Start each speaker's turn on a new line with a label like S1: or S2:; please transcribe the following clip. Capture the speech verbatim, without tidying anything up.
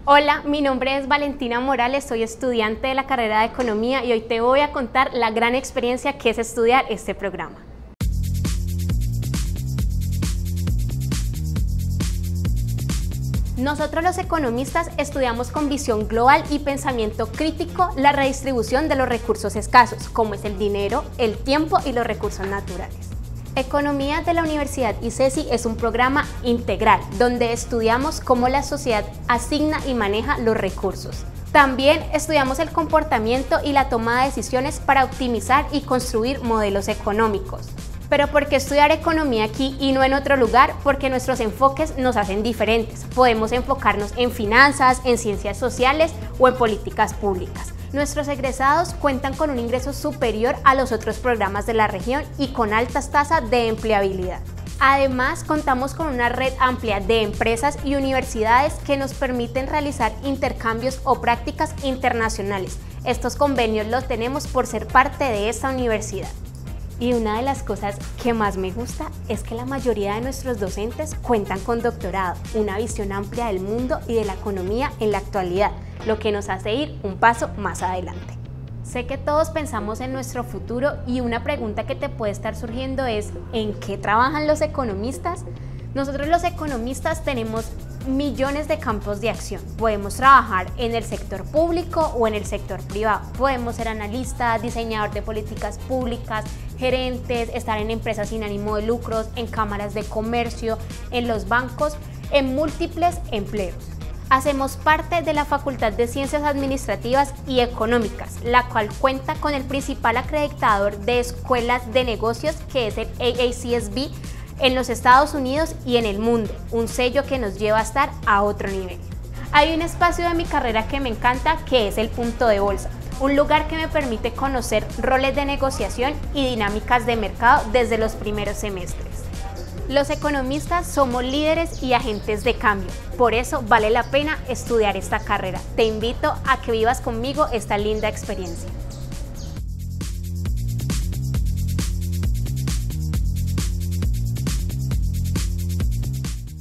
S1: Hola, mi nombre es Valentina Morales, soy estudiante de la carrera de Economía y hoy te voy a contar la gran experiencia que es estudiar este programa. Nosotros los economistas estudiamos con visión global y pensamiento crítico la redistribución de los recursos escasos, como es el dinero, el tiempo y los recursos naturales. Economía de la Universidad ICESI es un programa integral donde estudiamos cómo la sociedad asigna y maneja los recursos. También estudiamos el comportamiento y la toma de decisiones para optimizar y construir modelos económicos. Pero ¿por qué estudiar economía aquí y no en otro lugar? Porque nuestros enfoques nos hacen diferentes. Podemos enfocarnos en finanzas, en ciencias sociales o en políticas públicas. Nuestros egresados cuentan con un ingreso superior a los otros programas de la región y con altas tasas de empleabilidad. Además, contamos con una red amplia de empresas y universidades que nos permiten realizar intercambios o prácticas internacionales. Estos convenios los tenemos por ser parte de esta universidad. Y una de las cosas que más me gusta es que la mayoría de nuestros docentes cuentan con doctorado, una visión amplia del mundo y de la economía en la actualidad, lo que nos hace ir un paso más adelante. Sé que todos pensamos en nuestro futuro y una pregunta que te puede estar surgiendo es ¿en qué trabajan los economistas? Nosotros los economistas tenemos millones de campos de acción. Podemos trabajar en el sector público o en el sector privado. Podemos ser analistas, diseñador de políticas públicas, gerentes, estar en empresas sin ánimo de lucros, en cámaras de comercio, en los bancos, en múltiples empleos. Hacemos parte de la Facultad de Ciencias Administrativas y Económicas, la cual cuenta con el principal acreditador de escuelas de negocios, que es el A A C S B, en los Estados Unidos y en el mundo, un sello que nos lleva a estar a otro nivel. Hay un espacio de mi carrera que me encanta, que es el punto de bolsa, un lugar que me permite conocer roles de negociación y dinámicas de mercado desde los primeros semestres. Los economistas somos líderes y agentes de cambio, por eso vale la pena estudiar esta carrera. Te invito a que vivas conmigo esta linda experiencia.